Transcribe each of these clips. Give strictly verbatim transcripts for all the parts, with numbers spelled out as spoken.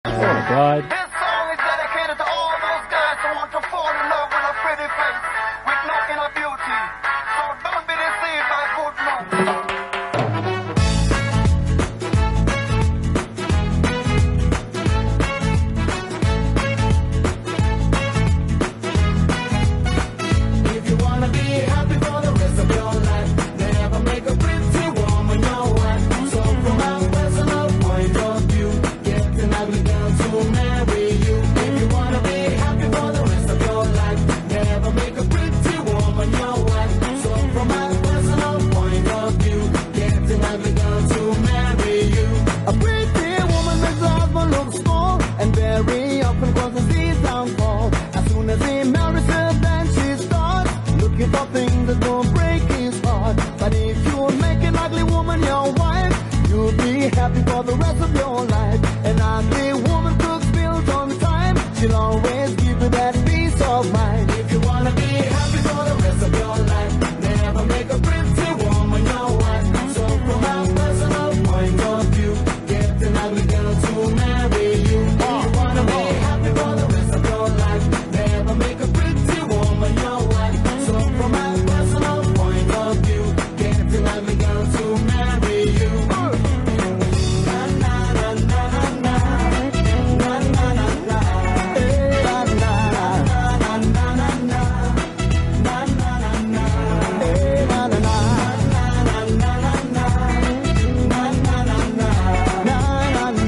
God. This song is dedicated to all those guys who want to fall in love with a pretty face, with no inner beauty. So don't be deceived by good looks. If you wanna be happy for the rest of your life, never make a pretty woman your wife. So from my personal point of view, get an ugly girl to marry you. If you wanna be happy for the rest of your life, never make a pretty woman your wife. So from my personal point of view, get an ugly girl to marry you. A pretty woman makes her husband look small, and very often causes his downfall. As soon as he marries her, then she starts looking for things that will break his heart. But if you make an ugly woman your wife, you'll be happy for the rest of your life. An ugly woman cooks meals on time, she'll always give you that peace of mind. If you wanna be happy for the rest of your life, never make a pretty woman your wife. So from my personal point of view, get an ugly girl to marry you. If you wanna be happy for the rest of your life, never make a pretty woman your wife. So from my personal point of view, get an ugly girl to marry you. Na na na na na na na na na. Eh, na na na na na na na na na na. Eh, na na na na na na na na na na na na. Na na na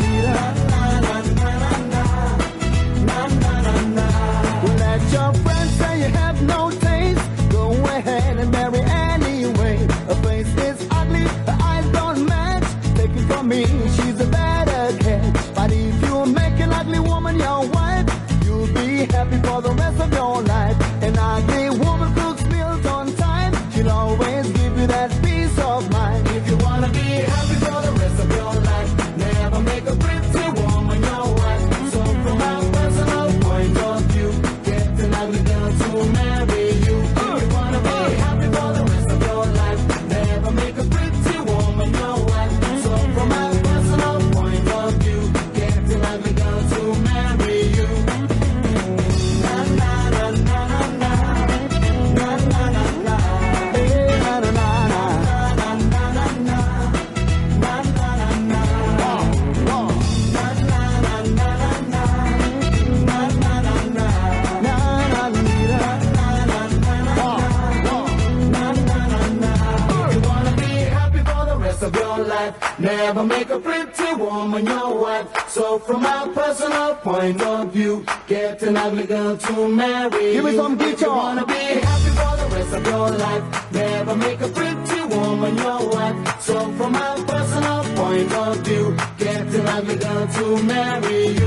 na na na na. Let your friends say you have no taste. Go ahead and marry anyway. Her face is ugly, her eyes don't match. Take it from me, she's a better catch. But if you make an ugly woman your wife, you'll be happy for the rest of your life. An ugly woman cooks meals on time, she'll always give you that peace of mind. If you wanna be happy for the rest of your life, never make a pretty woman your wife. So from my personal point of view, get an ugly girl to marry you. If you wanna be happy for the rest of your life, never make a pretty woman your wife. So from my personal point of view, get an ugly girl to marry you. Na na na na na na na na na. Eh, na na na na na na na na na na na na. Na na na na na na na na na na. Na na na na na. If you wanna be happy for the rest of your life, never make a pretty woman your wife. So from my personal point of view, get an ugly girl to marry Give me you. some If you guitar. wanna be happy for the rest of your life, never make a pretty woman your wife. So from my personal point of view, get an ugly girl to marry you.